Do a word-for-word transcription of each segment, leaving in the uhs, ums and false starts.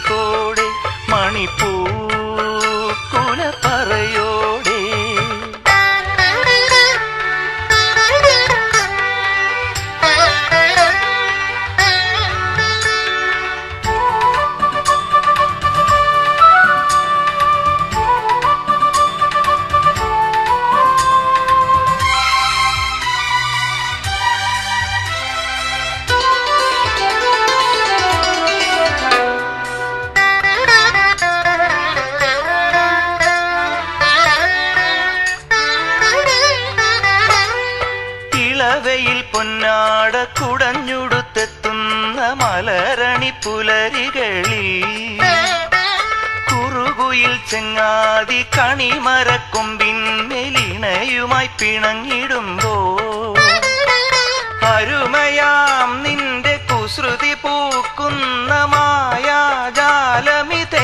തിരിവിളക്കോടെ മണിപ്പൂക്കുലപ്പറയോടെ ഇളവയിൽ പൊന്നാട കുടഞ്ഞുടുത്തെത്തുന്ന മലരണി പുലരികളിൽ കുറുകുയിൽ ചെങ്ങാതി കണിമരക്കൊമ്പിന്മേലിണയുമായി പിണങ്ങിടുമ്പോ അരുമയാം നിന്റെ കുസൃതി പൂക്കുന്ന മായാജാലമിതേ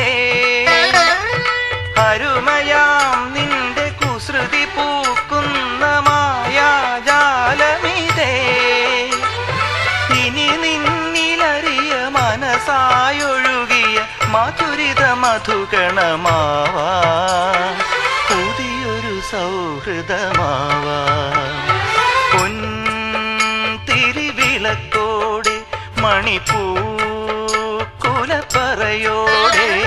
അരുമയാം നിന്റെ കുസൃതി പൂക്കുന്ന മായാജാലമിതേ ഇനി നിന്നിലറിയ മനസായൊഴുകിയ മധുരിത മധുഗണമാവാ പുതിയൊരു സൗഹൃദമാവാ പൊൻതിരിവിളക്കോടെ മണിപ്പൂക്കുലപ്പറയോടെ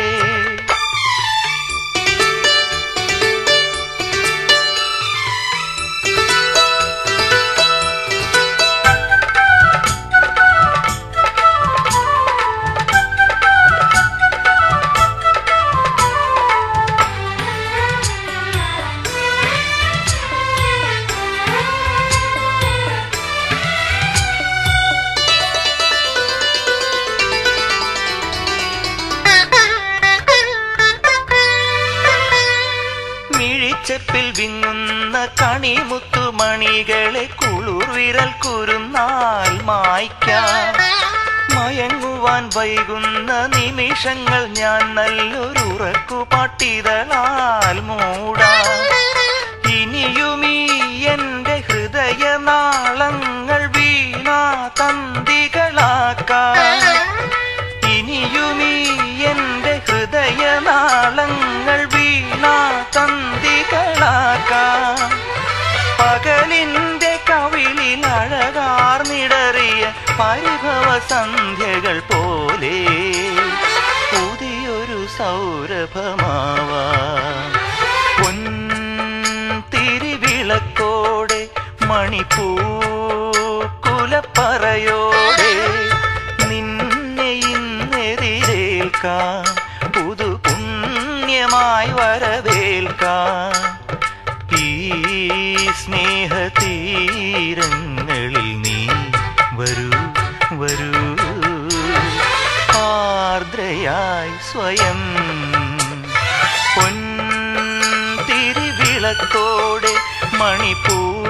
ചെപ്പിൽ വിങ്ങുന്ന കണിമുത്തുമണികളെ കുളിർവിരൽ കുരുന്നാൽ മായ്ക്കാം മയങ്ങുവാൻ വൈകുന്ന നിമിഷങ്ങൾ ഞാൻ നല്ലൊരു ഉറക്കുപാട്ടിതളാൽ മൂടാം ഇനിയുമീ എന്റെ ഹൃദയനാളങ്ങൾ വീണാ തന്തികളാക്കാം ഇനിയുമീ എന്റെ ഹൃദയനാളങ്ങൾ വീണാ തന്തികളാക്കാം പകലിന്റെ കവിളിൽ അഴകാർന്നിടറിയ പരിഭവ സന്ധ്യകൾ പോലെ പുതിയൊരു സൗരഭമാവാ പൊൻതിരിവിളക്കോടെ മണിപ്പൂക്കുലപ്പറയോടെ നിന്നെ ഇന്നെതിരേൽക്കാം പുതു പുണ്യമായി വരവേൽക്കാം ഈ സ്നേഹതീരങ്ങളിൽ നീ വരൂ വരൂ ആർദ്രയായി സ്വയം പൊൻതിരിവിളക്കോടെ മണിപ്പൂ